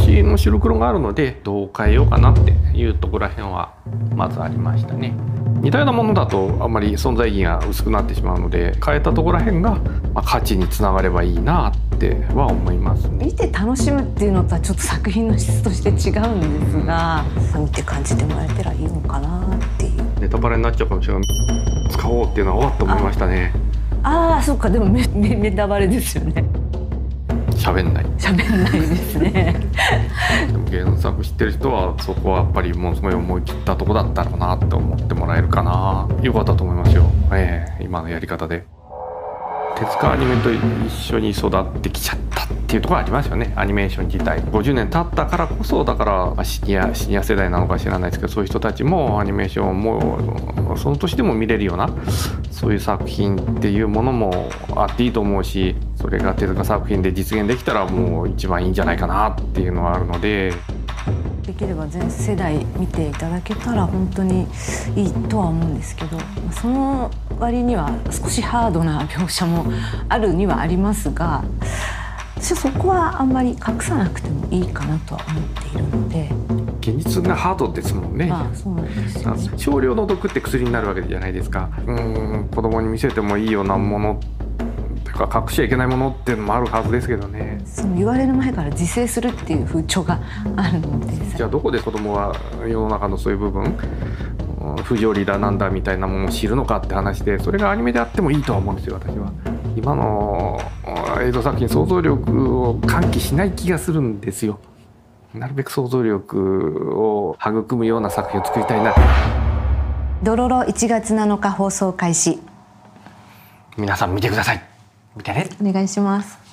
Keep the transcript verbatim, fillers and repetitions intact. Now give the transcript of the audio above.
昔の白黒があるのでどう変えようかなっていうところら辺はまずありましたね。似たようなものだとあんまり存在意義が薄くなってしまうので、変えたところら辺がまあ価値につながればいいなっては思いますね。 見て楽しむっていうのとはちょっと作品の質として違うんですが、見て感じてもらえたらいいのかなっていう。 ネタバレになっちゃうかもしれない。使おうっていうのはおっと思いましたね。 ああ、そうか。でもメネタバレですよね。 喋んない喋んないですね。 でも原作知ってる人はそこはやっぱりものすごい思い切ったとこだったろうなって思ってもらえるかな。よかったと思いますよ、えー、今のやり方で。手塚アニメと一緒に育ってきちゃったっていうところありますよね。アニメーション自体ごじゅうねん経ったからこそ、だからシニアシニア世代なのか知らないですけど、そういう人たちもアニメーションもその年でも見れるようなそういう作品っていうものもあっていいと思うし、それが手塚作品で実現できたらもう一番いいんじゃないかなっていうのはあるので、 できれば全世代見ていただけたら本当にいいとは思うんですけど、その割には少しハードな描写もあるにはありますが、私はそこはあんまり隠さなくてもいいかなとは思っているので。 現実がハードですもんね。 まあそうなんですよね。 少量の毒って薬になるわけじゃないですか。うーん、子供に見せてもいいようなものというか隠しちゃいけないものっていうのもあるはずですけどね。 その言われる前から自制するっていう風潮があるので、 じゃあどこで子供は世の中のそういう部分、不条理だなんだみたいなものを知るのかって話で、それがアニメであってもいいとは思うんですよ、私は。今の映像作品、想像力を喚起しない気がするんですよ。なるべく想像力を育むような作品を作りたいな。 ドロロいちがつなのか放送開始。 皆さん見てください。見てね。 お願いします。